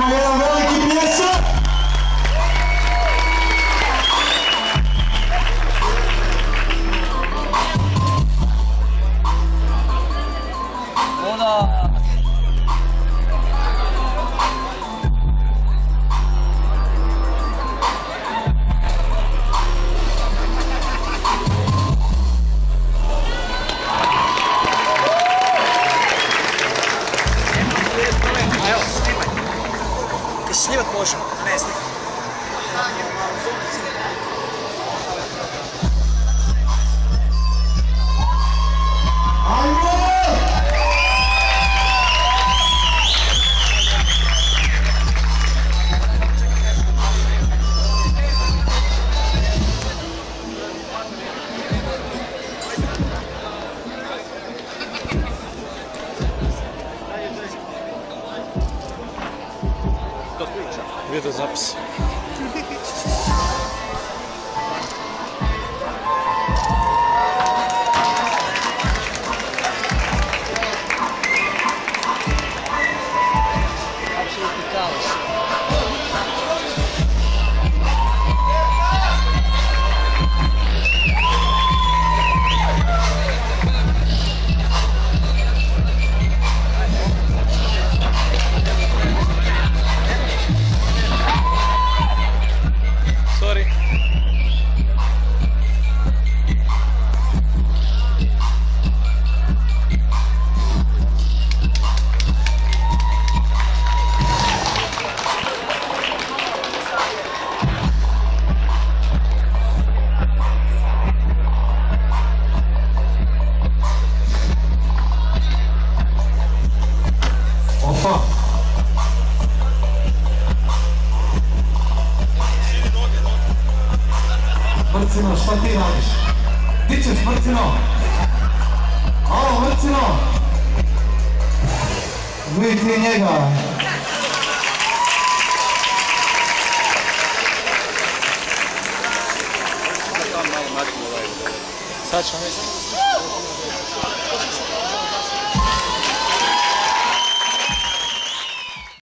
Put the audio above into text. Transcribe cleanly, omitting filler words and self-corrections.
jedan veliki pljesak! Snimat možemo, ne znam. Videozapis. Apsolutni kaos. Sorry. Opa! Mrcino, šta ti radiš? Di ćeš, Mrcino? Alo, Mrcino! Vidi ti njega! Sad ćemo mi samo